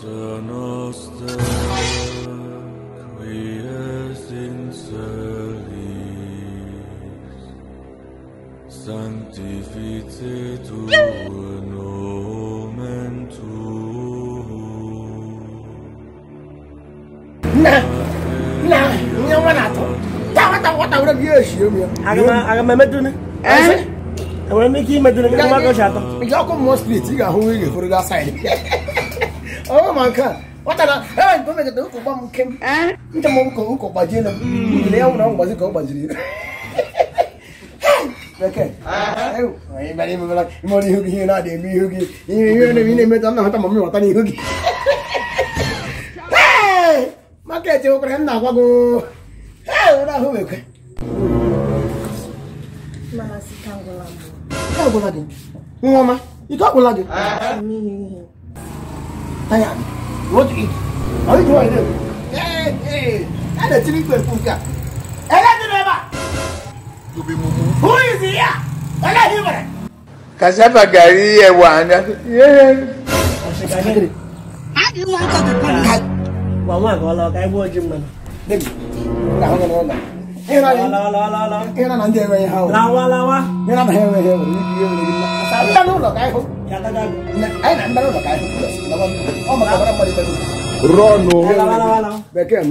Pater noster, qui es in celis, sanctificetur nomen tuum. Yang mana tu? Tahu dah dia siapa? Agama medu ni. Agama miki medu ni kau makan siapa? Kau kau mau street juga hui ke? Kau dah side. Oh makan. Wata dah. Kau macam tu kau bawa mungkin. Kita mau kau baju ni. Leau nak baju kau baju ni. Okay. Ayo. Balik balik. Mau ni hugi nak dia mi hugi. Ini macam mana? Kita mami wata ni hugi. Makan je kau hendak aku. Dah hui ke? Mana si kanggo lagi? Kau lagi. Mama, ikut lagi. Tanya. What to eat? Are you doing it? Hey, ada cerita punya. Ada tu apa? Who is he? Ada ni mana? Kasapa gari wana. Mama kalau kau buat jam mana? Demi. Dah kau nak. Era nanti yang hau. Lawa. Era nanti yang hau. Dia ni. Kita nak kau hau. Kata dah. Nak baru nak kau hau. Oh macam orang mari baru. Rono. Lawa. Bekem.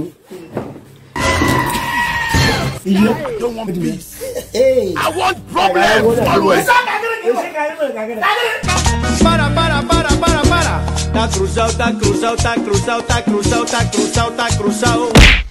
You don't want peace. Hey. I want problems always. Para. Tá cruzado.